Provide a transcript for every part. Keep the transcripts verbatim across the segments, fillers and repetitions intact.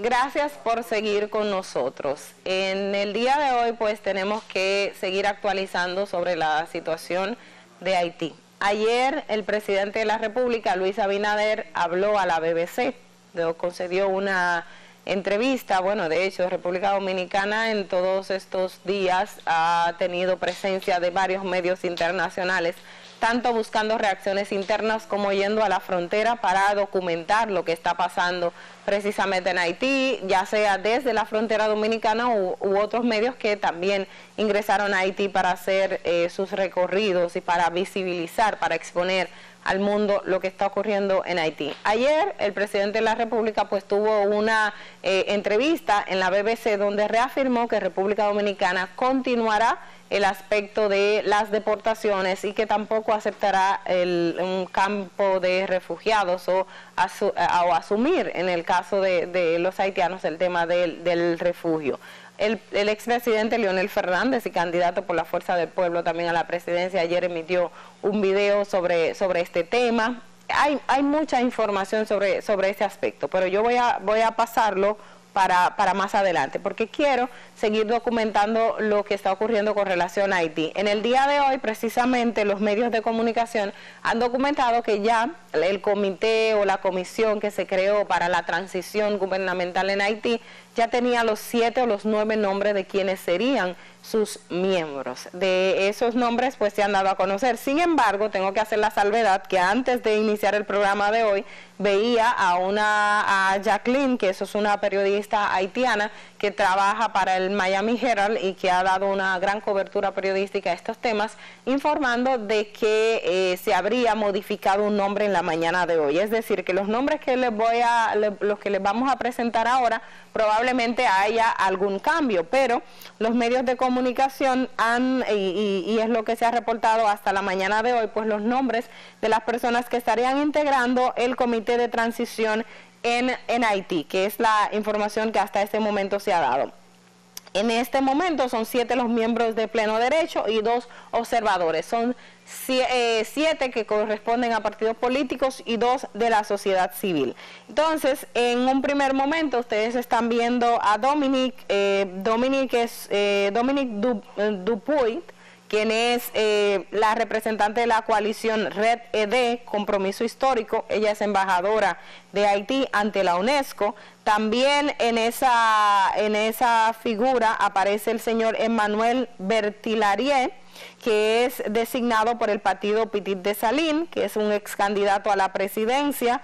gracias por seguir con nosotros. En el día de hoy pues tenemos que seguir actualizando sobre la situación de Haití. Ayer el presidente de la República, Luis Abinader, habló a la B B C, le concedió una entrevista. Bueno, de hecho, República Dominicana en todos estos días ha tenido presencia de varios medios internacionales, tanto buscando reacciones internas como yendo a la frontera para documentar lo que está pasando precisamente en Haití, ya sea desde la frontera dominicana u, u otros medios que también ingresaron a Haití para hacer eh, sus recorridos y para visibilizar, para exponer al mundo lo que está ocurriendo en Haití. Ayer el presidente de la República pues tuvo una eh, entrevista en la B B C donde reafirmó que República Dominicana continuará el aspecto de las deportaciones y que tampoco aceptará el, un campo de refugiados o, asu, o asumir en el caso de, de los haitianos el tema del, del refugio. El, el expresidente Leonel Fernández y candidato por la Fuerza del Pueblo también a la presidencia ayer emitió un video sobre, sobre este tema. Hay, hay mucha información sobre, sobre este aspecto, pero yo voy a, voy a pasarlo Para, para más adelante, porque quiero seguir documentando lo que está ocurriendo con relación a Haití. En el día de hoy, precisamente, los medios de comunicación han documentado que ya el comité o la comisión que se creó para la transición gubernamental en Haití ya tenía los siete o los nueve nombres de quienes serían sus miembros. De esos nombres pues se han dado a conocer. Sin embargo, tengo que hacer la salvedad que antes de iniciar el programa de hoy veía a una a Jacqueline, que eso es una periodista haitiana que trabaja para el Miami Herald y que ha dado una gran cobertura periodística a estos temas, informando de que eh, se habría modificado un nombre en la mañana de hoy. Es decir, que los nombres que les voy a, le, los que les vamos a presentar ahora, probablemente haya algún cambio, pero los medios de comunicación han, y, y, y es lo que se ha reportado hasta la mañana de hoy, pues los nombres de las personas que estarían integrando el comité de transición en, en Haití, que es la información que hasta este momento se ha dado. En este momento son siete los miembros de pleno derecho y dos observadores. Son siete que corresponden a partidos políticos y dos de la sociedad civil. Entonces, en un primer momento, ustedes están viendo a Dominic, eh, Dominic es eh, Dominic Dupuy, quien es eh, la representante de la coalición Red E D, Compromiso Histórico. Ella es embajadora de Haití ante la UNESCO. También en esa, en esa figura aparece el señor Emmanuel Bertilarié, que es designado por el partido Petit Desalines, que es un ex candidato a la presidencia.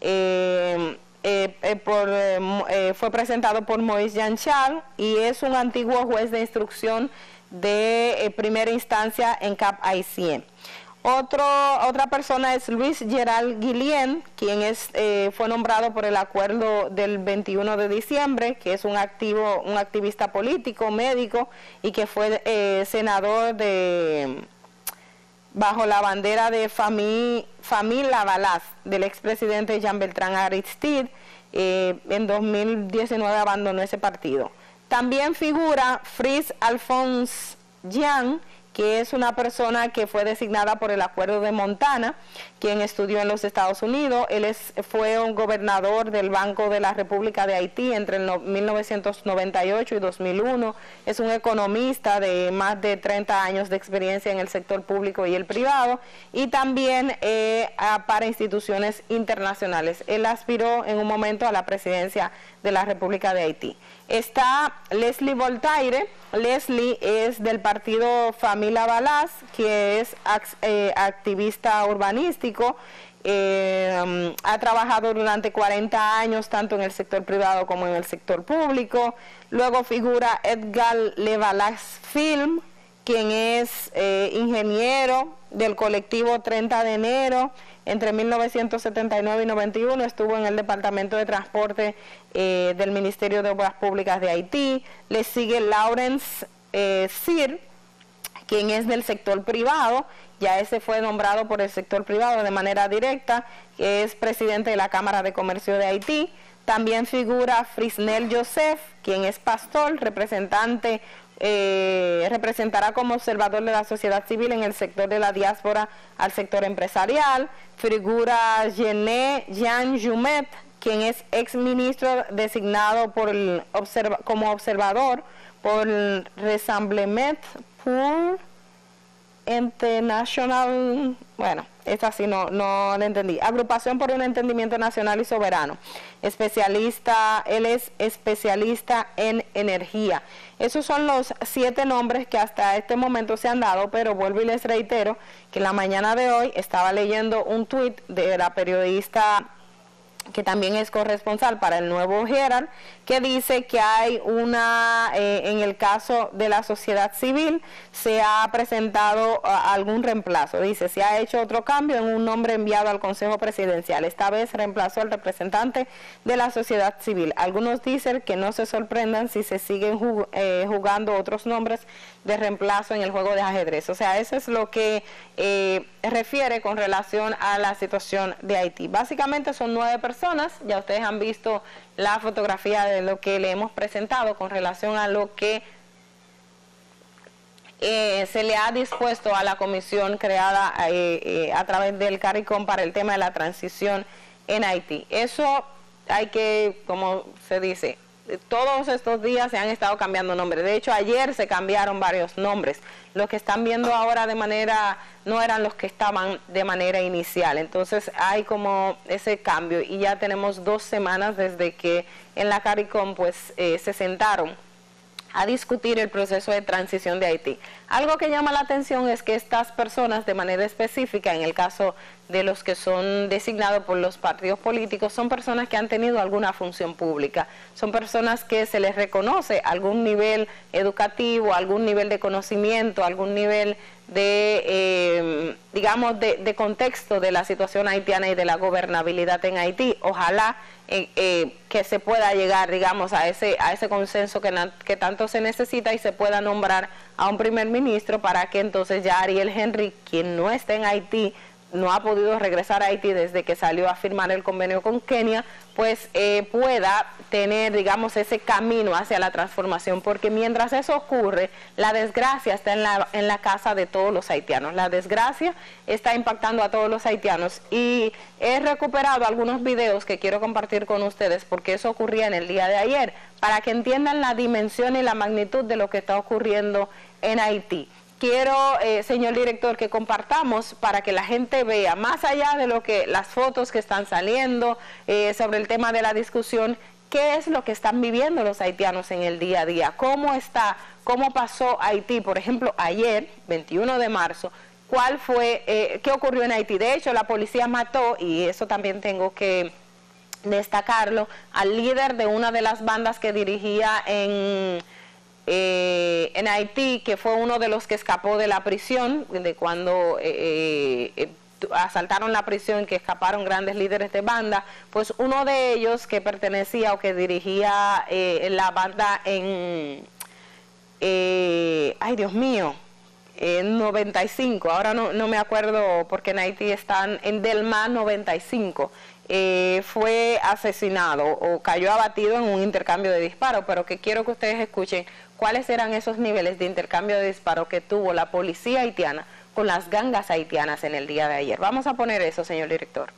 Eh, eh, eh, por, eh, fue presentado por Moïse Janchal y es un antiguo juez de instrucción de eh, primera instancia en Cap Haitien. Otro, otra persona es Luis Gerald Guillén, quien es, eh, fue nombrado por el acuerdo del veintiuno de diciembre, que es un activo, un activista político, médico, y que fue eh, senador de bajo la bandera de Famille Lavalaz, del expresidente Jean Beltrán Aristide. Eh, en dos mil diecinueve abandonó ese partido. También figura Fritz Alphonse Jean, que es una persona que fue designada por el Acuerdo de Montana, quien estudió en los Estados Unidos. Él es, fue un gobernador del Banco de la República de Haití entre el no, mil novecientos noventa y ocho y dos mil uno. Es un economista de más de treinta años de experiencia en el sector público y el privado, y también eh, a, para instituciones internacionales. Él aspiró en un momento a la presidencia de la República de Haití. Está Leslie Voltaire. Leslie es del partido Famille Lavalaz, que es eh, activista urbanístico. Eh, um, ha trabajado durante cuarenta años tanto en el sector privado como en el sector público. Luego figura Edgar Levalaz Film, quien es eh, ingeniero del colectivo treinta de enero. Entre mil novecientos setenta y nueve y noventa y uno estuvo en el Departamento de Transporte eh, del Ministerio de Obras Públicas de Haití. Le sigue Lawrence eh, Cyr, quien es del sector privado. Ya ese fue nombrado por el sector privado de manera directa, que es presidente de la Cámara de Comercio de Haití. También figura Frisnel Joseph, quien es pastor, representante Eh, representará como observador de la sociedad civil en el sector de la diáspora al sector empresarial. Figura Gené Jean Jumet, quien es exministro designado por el observa, como observador por el Rassemblement pour International, bueno, esta sí no, no la entendí, Agrupación por un Entendimiento Nacional y Soberano, especialista, él es especialista en energía. Esos son los siete nombres que hasta este momento se han dado, pero vuelvo y les reitero que la mañana de hoy estaba leyendo un tuit de la periodista que también es corresponsal para el Nuevo Herald, que dice que hay una, eh, en el caso de la sociedad civil, se ha presentado uh, algún reemplazo. Dice, se ha hecho otro cambio en un nombre enviado al Consejo Presidencial. Esta vez reemplazó al representante de la sociedad civil. Algunos dicen que no se sorprendan si se siguen jug eh, jugando otros nombres de reemplazo en el juego de ajedrez. O sea, eso es lo que eh, refiere con relación a la situación de Haití. Básicamente son nueve personas, ya ustedes han visto la fotografía de lo que le hemos presentado con relación a lo que eh, se le ha dispuesto a la comisión creada eh, eh, a través del CARICOM para el tema de la transición en Haití. Eso hay que, como se dice, todos estos días se han estado cambiando nombres. De hecho, ayer se cambiaron varios nombres. Los que están viendo ahora de manera, no eran los que estaban de manera inicial. Entonces hay como ese cambio y ya tenemos dos semanas desde que en la CARICOM pues eh, se sentaron a discutir el proceso de transición de Haití. Algo que llama la atención es que estas personas de manera específica, en el caso de los que son designados por los partidos políticos, son personas que han tenido alguna función pública, son personas que se les reconoce algún nivel educativo, algún nivel de conocimiento, algún nivel de, eh, digamos, de, de contexto de la situación haitiana y de la gobernabilidad en Haití. Ojalá eh, eh, que se pueda llegar, digamos, a ese, a ese consenso que, que tanto se necesita y se pueda nombrar a un primer ministro para que entonces ya Ariel Henry, quien no está en Haití, no ha podido regresar a Haití desde que salió a firmar el convenio con Kenia, pues eh, pueda tener, digamos, ese camino hacia la transformación, porque mientras eso ocurre, la desgracia está en la, en la casa de todos los haitianos. La desgracia está impactando a todos los haitianos y he recuperado algunos videos que quiero compartir con ustedes porque eso ocurría en el día de ayer, para que entiendan la dimensión y la magnitud de lo que está ocurriendo en Haití. Quiero, eh, señor director, que compartamos para que la gente vea, más allá de lo que las fotos que están saliendo eh, sobre el tema de la discusión, qué es lo que están viviendo los haitianos en el día a día, cómo está, cómo pasó Haití, por ejemplo, ayer, veintiuno de marzo, cuál fue, eh, qué ocurrió en Haití. De hecho, la policía mató, y eso también tengo que destacarlo, al líder de una de las bandas que dirigía en... Eh, en Haití, que fue uno de los que escapó de la prisión, de cuando eh, eh, asaltaron la prisión, que escaparon grandes líderes de banda, pues uno de ellos que pertenecía o que dirigía eh, la banda en, eh, ay Dios mío, en noventa y cinco, ahora no, no me acuerdo porque en Haití están en Delma noventa y cinco, eh, fue asesinado o cayó abatido en un intercambio de disparos, pero que quiero que ustedes escuchen cuáles eran esos niveles de intercambio de disparos que tuvo la policía haitiana con las gangas haitianas en el día de ayer. Vamos a poner eso, señor director.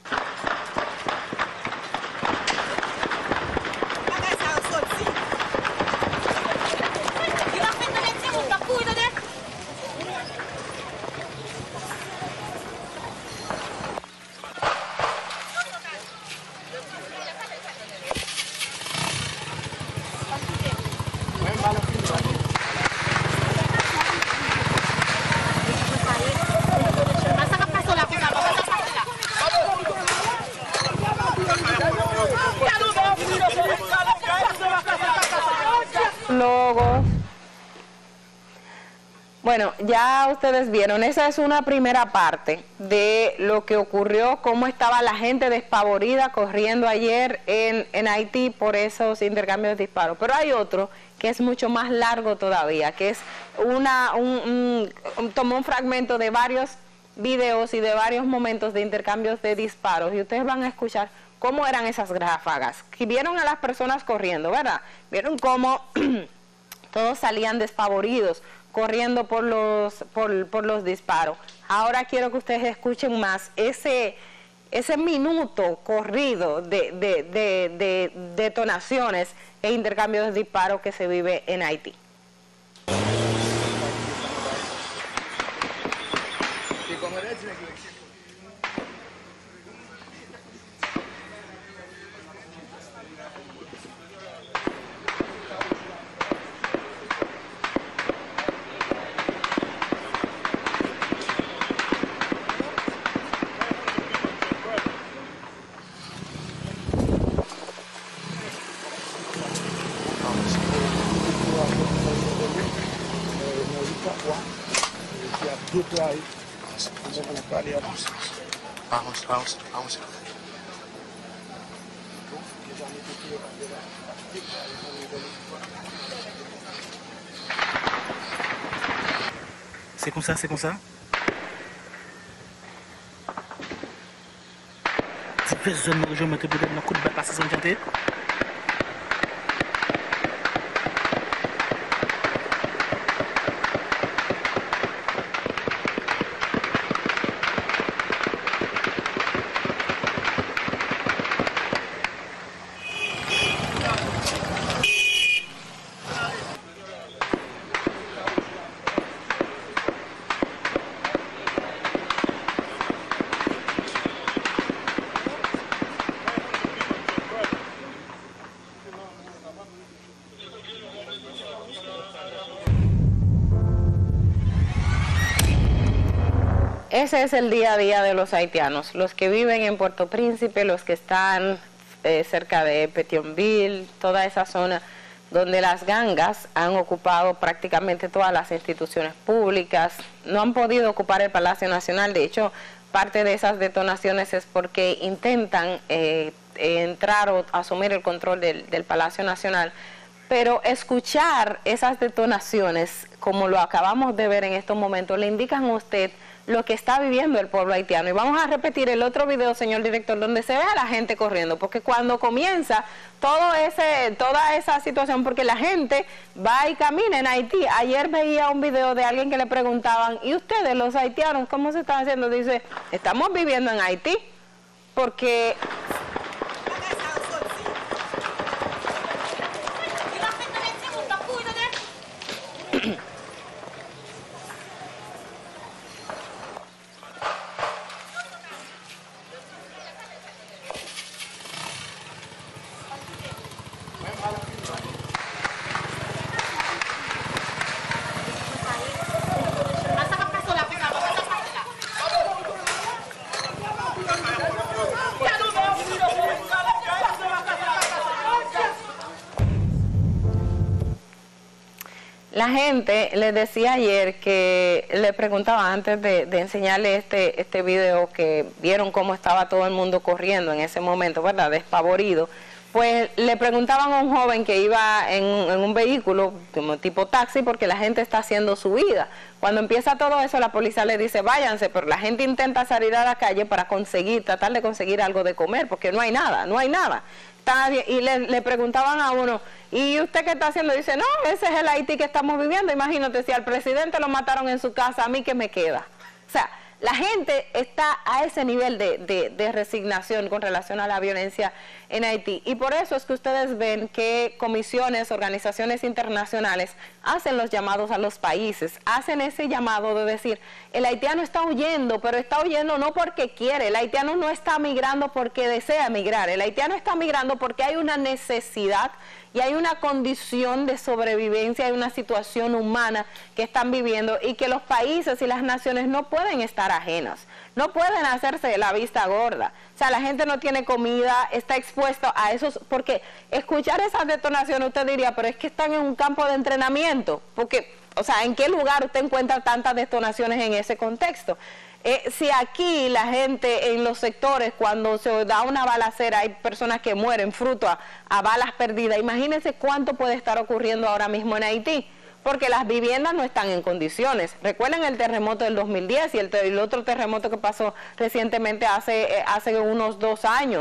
Logos. Bueno, ya ustedes vieron, esa es una primera parte de lo que ocurrió, cómo estaba la gente despavorida corriendo ayer en, en Haití por esos intercambios de disparos. Pero hay otro que es mucho más largo todavía, que es una, un, un, un tomó un fragmento de varios videos y de varios momentos de intercambios de disparos y ustedes van a escuchar cómo eran esas ráfagas. Vieron a las personas corriendo, ¿verdad? Vieron cómo todos salían despavoridos, corriendo por los, por, por los disparos. Ahora quiero que ustedes escuchen más ese, ese minuto corrido de, de, de, de detonaciones e intercambios de disparos que se vive en Haití. Vamos, vamos, vamos. C'est comme ça, c'est comme ça. Diverses zones de région mettent peut-être un coup de balle passer sans chanter. Ese es el día a día de los haitianos, los que viven en Puerto Príncipe, los que están eh, cerca de Petionville, toda esa zona donde las gangas han ocupado prácticamente todas las instituciones públicas, no han podido ocupar el Palacio Nacional. De hecho, parte de esas detonaciones es porque intentan eh, entrar o asumir el control del, del Palacio Nacional, pero escuchar esas detonaciones, como lo acabamos de ver en estos momentos, le indican a usted lo que está viviendo el pueblo haitiano. Y vamos a repetir el otro video, señor director, donde se ve a la gente corriendo, porque cuando comienza todo ese, toda esa situación, porque la gente va y camina en Haití. Ayer veía un video de alguien que le preguntaban, ¿y ustedes, los haitianos, cómo se están haciendo? Dice, estamos viviendo en Haití, porque... La gente, les decía ayer que le preguntaba antes de, de enseñarle este, este video, que vieron cómo estaba todo el mundo corriendo en ese momento, ¿verdad?, despavorido. Pues le preguntaban a un joven que iba en, en un vehículo como tipo taxi, porque la gente está haciendo su vida. Cuando empieza todo eso, la policía le dice, váyanse, pero la gente intenta salir a la calle para conseguir, tratar de conseguir algo de comer, porque no hay nada, no hay nada. Y le, le preguntaban a uno, ¿y usted qué está haciendo? Dice, no, ese es el Haití que estamos viviendo. Imagínate, si al presidente lo mataron en su casa, ¿a mí qué me queda? O sea, la gente está a ese nivel de, de, de resignación con relación a la violencia en Haití. Y por eso es que ustedes ven que comisiones, organizaciones internacionales hacen los llamados a los países, hacen ese llamado de decir, el haitiano está huyendo, pero está huyendo no porque quiere, el haitiano no está migrando porque desea migrar, el haitiano está migrando porque hay una necesidad y hay una condición de sobrevivencia, hay una situación humana que están viviendo y que los países y las naciones no pueden estar ajenas, no pueden hacerse la vista gorda. O sea, la gente no tiene comida, está expuesto a esos, porque escuchar esas detonaciones usted diría, pero es que están en un campo de entrenamiento, porque, o sea, ¿en qué lugar usted encuentra tantas detonaciones en ese contexto? Eh, si aquí la gente en los sectores, cuando se da una balacera, hay personas que mueren fruto a, a balas perdidas, imagínense cuánto puede estar ocurriendo ahora mismo en Haití, porque las viviendas no están en condiciones. Recuerden el terremoto del dos mil diez y el, el otro terremoto que pasó recientemente hace, eh, hace unos dos años,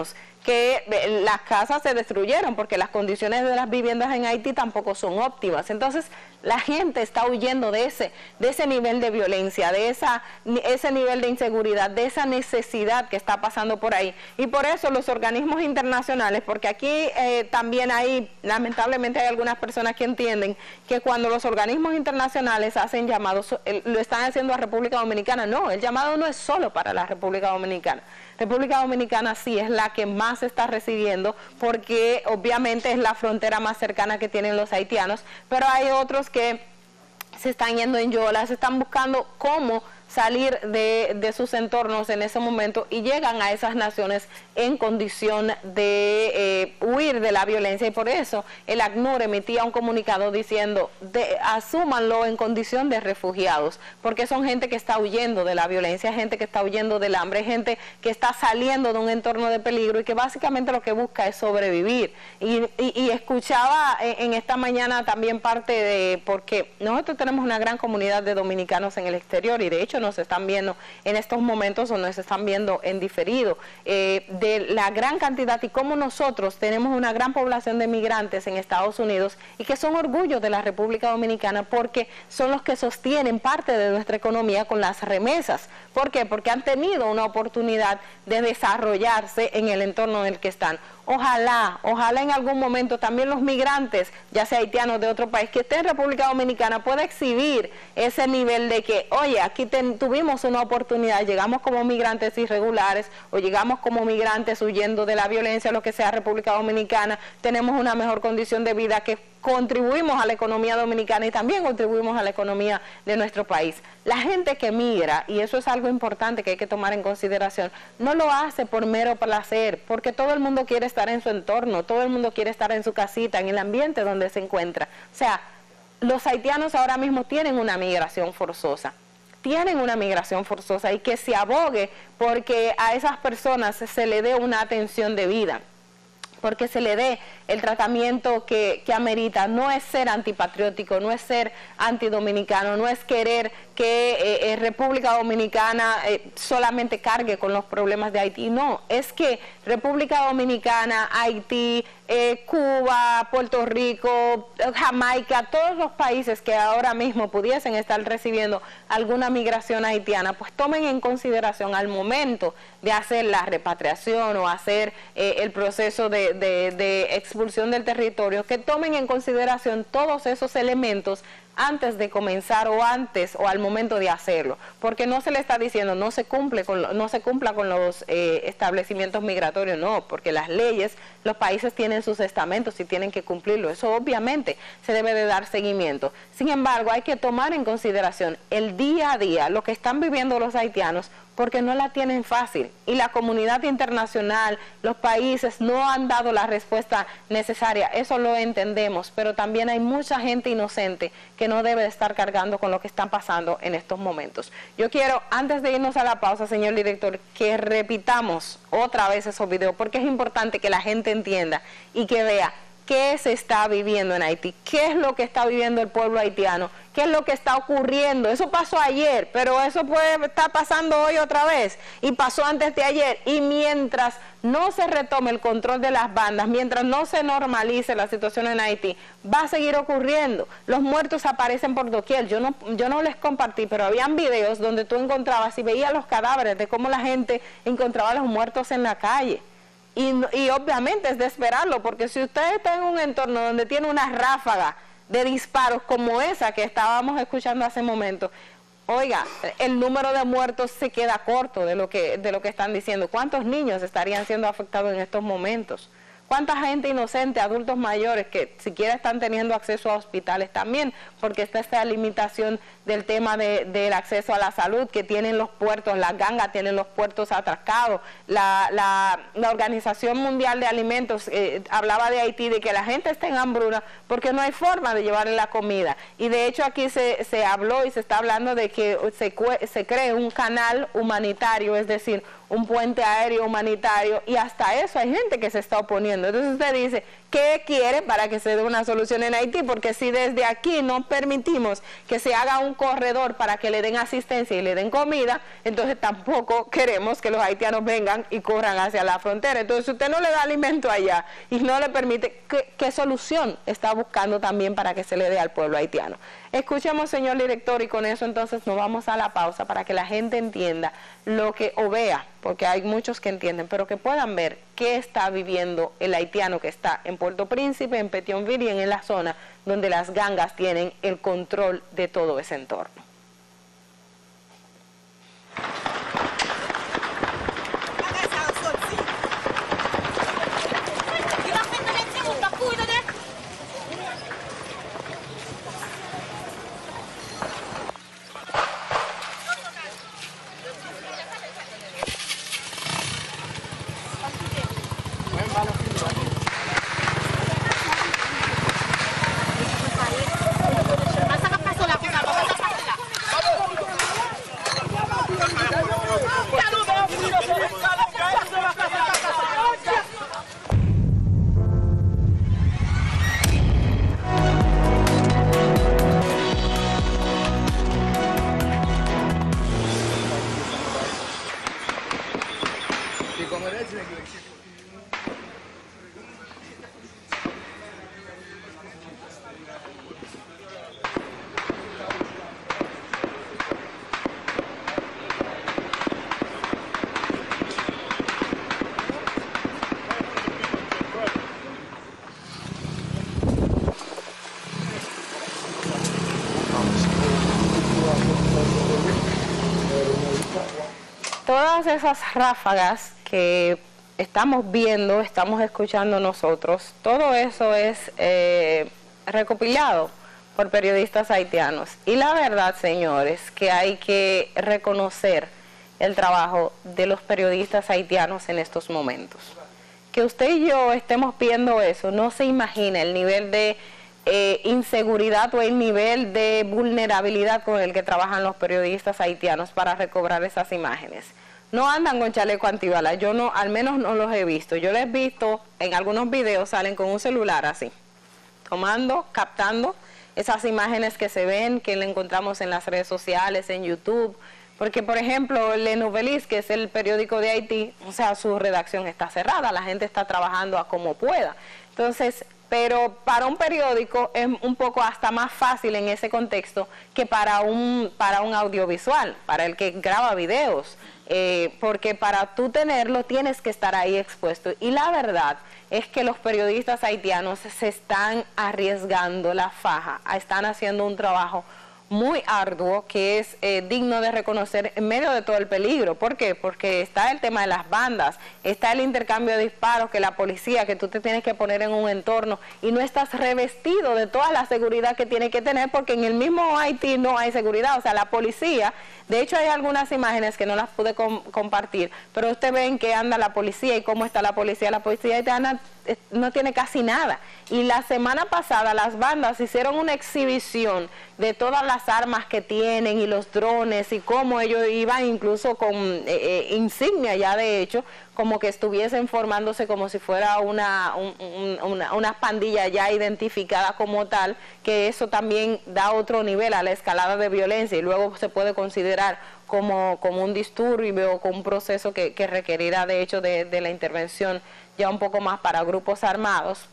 que las casas se destruyeron porque las condiciones de las viviendas en Haití tampoco son óptimas. Entonces, la gente está huyendo de ese, de ese nivel de violencia, de esa, ese nivel de inseguridad, de esa necesidad que está pasando por ahí. Y por eso los organismos internacionales, porque aquí eh, también hay, lamentablemente hay algunas personas que entienden que cuando los organismos internacionales hacen llamados, lo están haciendo a República Dominicana. No, el llamado no es solo para la República Dominicana. República Dominicana sí es la que más está recibiendo porque obviamente es la frontera más cercana que tienen los haitianos, pero hay otros que se están yendo en yola, se están buscando cómo salir de, de sus entornos en ese momento y llegan a esas naciones en condición de eh, huir de la violencia, y por eso el ACNUR emitía un comunicado diciendo de, asúmanlo en condición de refugiados, porque son gente que está huyendo de la violencia, gente que está huyendo del hambre, gente que está saliendo de un entorno de peligro y que básicamente lo que busca es sobrevivir. Y, y, y escuchaba en, en esta mañana también parte de, porque nosotros tenemos una gran comunidad de dominicanos en el exterior y de hecho nos están viendo en estos momentos o nos están viendo en diferido, eh, de la gran cantidad y cómo nosotros tenemos una gran población de migrantes en Estados Unidos y que son orgullo de la República Dominicana porque son los que sostienen parte de nuestra economía con las remesas. ¿Por qué? Porque han tenido una oportunidad de desarrollarse en el entorno en el que están. Ojalá, ojalá en algún momento también los migrantes, ya sea haitianos de otro país, que estén en República Dominicana, pueda exhibir ese nivel de que, oye, aquí ten, tuvimos una oportunidad, llegamos como migrantes irregulares o llegamos como migrantes huyendo de la violencia, lo que sea, República Dominicana, tenemos una mejor condición de vida, que contribuimos a la economía dominicana y también contribuimos a la economía de nuestro país. La gente que migra, y eso es algo importante que hay que tomar en consideración, no lo hace por mero placer, porque todo el mundo quiere estar en su entorno, todo el mundo quiere estar en su casita, en el ambiente donde se encuentra. O sea, los haitianos ahora mismo tienen una migración forzosa. tienen una migración forzosa y que se abogue porque a esas personas se le dé una atención debida, porque se le dé el tratamiento que, que amerita. No es ser antipatriótico, no es ser antidominicano, no es querer que eh, eh, República Dominicana eh, solamente cargue con los problemas de Haití. No, es que República Dominicana, Haití, eh, Cuba, Puerto Rico, Jamaica, todos los países que ahora mismo pudiesen estar recibiendo alguna migración haitiana, pues tomen en consideración al momento de hacer la repatriación o hacer eh, el proceso de, de, de expulsión del territorio, que tomen en consideración todos esos elementos antes de comenzar o antes o al momento de hacerlo, porque no se le está diciendo no se cumple con lo, no se cumpla con los eh, establecimientos migratorios, no, porque las leyes, los países tienen sus estamentos y tienen que cumplirlo, eso obviamente se debe de dar seguimiento. Sin embargo, hay que tomar en consideración el día a día, lo que están viviendo los haitianos, porque no la tienen fácil y la comunidad internacional, los países no han dado la respuesta necesaria, eso lo entendemos, pero también hay mucha gente inocente que no debe estar cargando con lo que están pasando en estos momentos. Yo quiero, antes de irnos a la pausa, señor director, que repitamos otra vez esos videos, porque es importante que la gente entienda y que vea qué se está viviendo en Haití, qué es lo que está viviendo el pueblo haitiano, qué es lo que está ocurriendo. Eso pasó ayer, pero eso puede estar pasando hoy otra vez, y pasó antes de ayer, y mientras no se retome el control de las bandas, mientras no se normalice la situación en Haití, va a seguir ocurriendo. Los muertos aparecen por doquier. Yo no, yo no les compartí, pero habían videos donde tú encontrabas y veías los cadáveres de cómo la gente encontraba a los muertos en la calle. Y, y obviamente es de esperarlo, porque si usted está en un entorno donde tiene una ráfaga de disparos como esa que estábamos escuchando hace un momento, oiga, el número de muertos se queda corto de lo que, de lo que están diciendo. ¿Cuántos niños estarían siendo afectados en estos momentos? ¿Cuánta gente inocente, adultos mayores que siquiera están teniendo acceso a hospitales también? Porque está esta limitación del tema de, del acceso a la salud que tienen los puertos, las gangas tienen los puertos atracados. La, la, la Organización Mundial de Alimentos eh, hablaba de Haití, de que la gente está en hambruna porque no hay forma de llevarle la comida. Y de hecho aquí se, se habló y se está hablando de que se, se cree un canal humanitario, es decir, un puente aéreo humanitario, y hasta eso hay gente que se está oponiendo. Entonces usted dice, qué quiere para que se dé una solución en Haití, porque si desde aquí no permitimos que se haga un corredor para que le den asistencia y le den comida, entonces tampoco queremos que los haitianos vengan y corran hacia la frontera. Entonces, si usted no le da alimento allá y no le permite, ¿qué, qué solución está buscando también para que se le dé al pueblo haitiano? Escuchemos, señor director, y con eso entonces nos vamos a la pausa para que la gente entienda lo que, o vea, porque hay muchos que entienden, pero que puedan ver qué está viviendo el haitiano que está en Puerto Príncipe, en Petionville y en la zona donde las gangas tienen el control de todo ese entorno. Todas esas ráfagas que estamos viendo, estamos escuchando nosotros, todo eso es eh, recopilado por periodistas haitianos. Y la verdad, señores, que hay que reconocer el trabajo de los periodistas haitianos en estos momentos. Que usted y yo estemos viendo eso, no se imagina el nivel de eh, inseguridad o el nivel de vulnerabilidad con el que trabajan los periodistas haitianos para recobrar esas imágenes. No andan con chaleco antibalas, yo no, al menos no los he visto. Yo les he visto, en algunos videos salen con un celular así, tomando, captando esas imágenes que se ven, que le encontramos en las redes sociales, en YouTube. Porque, por ejemplo, Le Noveliste, que es el periódico de Haití, o sea, su redacción está cerrada, la gente está trabajando a como pueda. Entonces, pero para un periódico es un poco hasta más fácil en ese contexto que para un, para un audiovisual, para el que graba videos, eh, porque para tú tenerlo tienes que estar ahí expuesto. Y la verdad es que los periodistas haitianos se están arriesgando la faja, están haciendo un trabajo muy arduo que es eh, digno de reconocer en medio de todo el peligro. ¿Por qué? Porque está el tema de las bandas, está el intercambio de disparos, que la policía, que tú te tienes que poner en un entorno y no estás revestido de toda la seguridad que tiene que tener, porque en el mismo Haití no hay seguridad. O sea, la policía, de hecho hay algunas imágenes que no las pude com compartir, pero ustedes ven que anda la policía y cómo está la policía. La policía haitiana no tiene casi nada. Y la semana pasada las bandas hicieron una exhibición de todas las armas que tienen y los drones y cómo ellos iban incluso con eh, eh, insignia ya de hecho, como que estuviesen formándose como si fuera una, un, un, una, una pandilla ya identificada como tal, que eso también da otro nivel a la escalada de violencia y luego se puede considerar como, como un disturbio o como un proceso que, que requerirá de hecho de, de la intervención ya un poco más para grupos armados.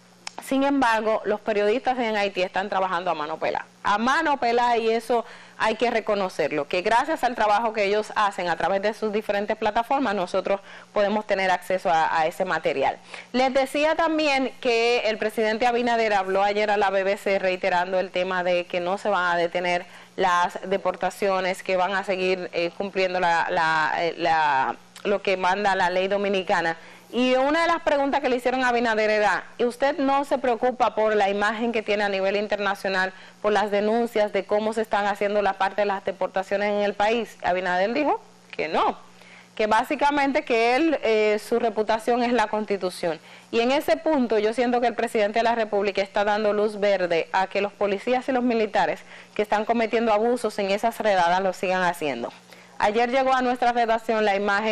Sin embargo, los periodistas en Haití están trabajando a mano pelada, a mano pelada, y eso hay que reconocerlo, que gracias al trabajo que ellos hacen a través de sus diferentes plataformas, nosotros podemos tener acceso a, a ese material. Les decía también que el presidente Abinader habló ayer a la B B C reiterando el tema de que no se van a detener las deportaciones, que van a seguir eh, cumpliendo la, la, la, lo que manda la ley dominicana. Y una de las preguntas que le hicieron a Abinader era, ¿y usted no se preocupa por la imagen que tiene a nivel internacional, por las denuncias de cómo se están haciendo la parte de las deportaciones en el país? Abinader dijo que no, que básicamente que él, eh, su reputación es la Constitución. Y en ese punto yo siento que el presidente de la República está dando luz verde a que los policías y los militares que están cometiendo abusos en esas redadas lo sigan haciendo. Ayer llegó a nuestra redacción la imagen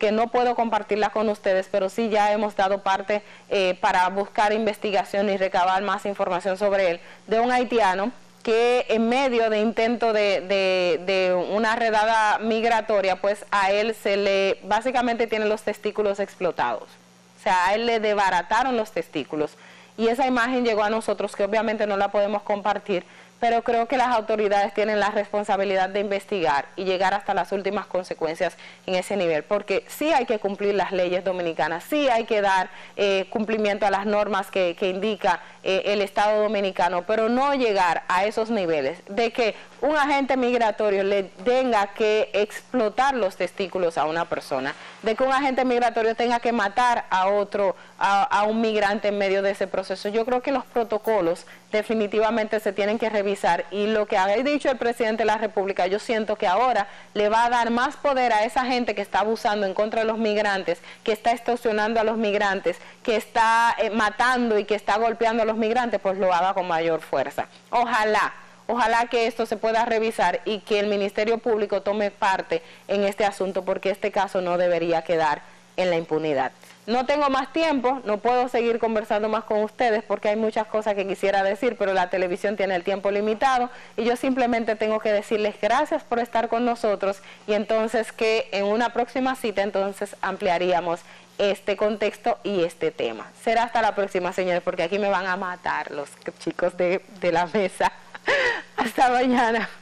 que no puedo compartirla con ustedes, pero sí ya hemos dado parte eh, para buscar investigación y recabar más información sobre él, de un haitiano que en medio de intento de, de, de una redada migratoria, pues a él se le, básicamente tiene los testículos explotados. O sea, a él le desbarataron los testículos. Y esa imagen llegó a nosotros, que obviamente no la podemos compartir, pero creo que las autoridades tienen la responsabilidad de investigar y llegar hasta las últimas consecuencias en ese nivel, porque sí hay que cumplir las leyes dominicanas, sí hay que dar eh, cumplimiento a las normas que, que indica eh, el Estado dominicano, pero no llegar a esos niveles de que un agente migratorio le tenga que explotar los testículos a una persona, de que un agente migratorio tenga que matar a otro, a, a un migrante en medio de ese proceso. Yo creo que los protocolos definitivamente se tienen que revisar, y lo que ha dicho el presidente de la República, yo siento que ahora le va a dar más poder a esa gente que está abusando en contra de los migrantes, que está extorsionando a los migrantes, que está eh, matando y que está golpeando a los migrantes, pues lo haga con mayor fuerza. Ojalá. Ojalá que esto se pueda revisar y que el Ministerio Público tome parte en este asunto, porque este caso no debería quedar en la impunidad. No tengo más tiempo, no puedo seguir conversando más con ustedes porque hay muchas cosas que quisiera decir, pero la televisión tiene el tiempo limitado y yo simplemente tengo que decirles gracias por estar con nosotros, y entonces que en una próxima cita entonces ampliaríamos este contexto y este tema. Será hasta la próxima, señores, porque aquí me van a matar los chicos de, de la mesa. Hasta mañana.